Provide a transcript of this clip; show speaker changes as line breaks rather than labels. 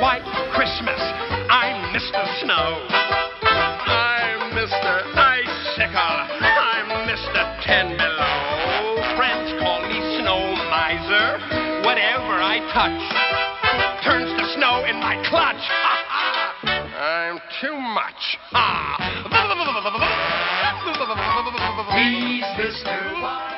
White Christmas. I'm Mr. Snow. I'm Mr. Icicle. I'm Mr. 10 Below. Friends call me Snowmiser. Whatever I touch turns to snow in my clutch. I'm too much. He's Mr.